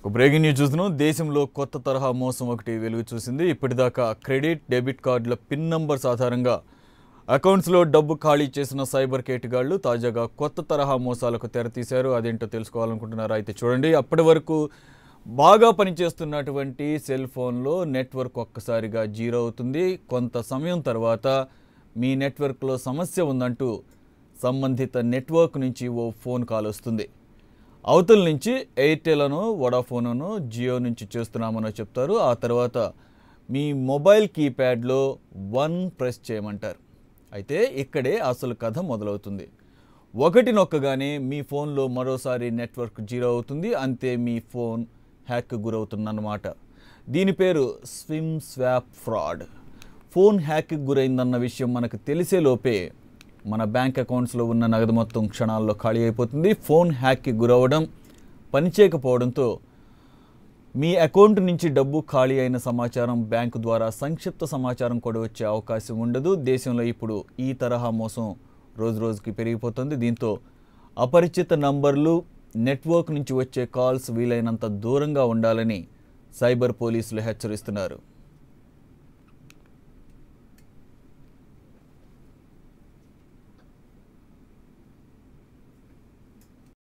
Breaking news చూస్తున్నాం. దేశంలో కొత్త తరహా మోసం ఒకటి వెలుగు చూసింది. ఇప్పటిదాకా క్రెడిట్ డెబిట్ కార్డుల పిన్ నంబర్స్ ఆధారంగా అకౌంట్స్లో డబ్బు ఖాళీ చేసిన సైబర్ కేటుగాళ్లు తాజాగా కొత్త తరహా మోసాలకు తెరతీశారు. అదేంటో తెలుసుకోవాలనుకుంటున్నారా? అయితే చూడండి. అప్పటి వరకు బాగా పనిచేస్తున్నటువంటి సెల్ ఫోన్లో నెట్వర్క్ ఒక్కసారిగా జీరో అవుతుంది. కొంత సమయం తర్వాత మీ నెట్వర్క్లో సమస్య ఉందంటూ సంబంధిత నెట్వర్క్ నుంచి ఓ ఫోన్ కాల్ వస్తుంది. అవతల నుంచి ఎయిర్టెల్ అనో వోడాఫోన్ అనో జియో నుంచి చేస్తున్నామనో చెప్తారు. ఆ తర్వాత మీ మొబైల్ కీప్యాడ్లో 1 ప్రెస్ చేయమంటారు. అయితే ఇక్కడే అసలు కథ మొదలవుతుంది. 1 నొక్కగానే మీ ఫోన్లో మరోసారి నెట్వర్క్ జీరో అవుతుంది. అంతే, మీ ఫోన్ హ్యాక్ గురవుతుందన్నమాట. దీని పేరు స్విమ్ స్వాప్ ఫ్రాడ్. ఫోన్ హ్యాక్కి గురైందన్న విషయం మనకు తెలిసే లోపే మన బ్యాంక్ అకౌంట్స్లో ఉన్న నగదు మొత్తం క్షణాల్లో ఖాళీ అయిపోతుంది. ఫోన్ హ్యాక్కి గురవడం, పనిచేయకపోవడంతో మీ అకౌంట్ నుంచి డబ్బు ఖాళీ అయిన సమాచారం బ్యాంకు ద్వారా సంక్షిప్త సమాచారం కూడా వచ్చే అవకాశం ఉండదు. దేశంలో ఇప్పుడు ఈ తరహా మోసం రోజురోజుకి పెరిగిపోతుంది. దీంతో అపరిచిత నంబర్లు, నెట్వర్క్ నుంచి వచ్చే కాల్స్ వీలైనంత దూరంగా ఉండాలని సైబర్ పోలీసులు హెచ్చరిస్తున్నారు.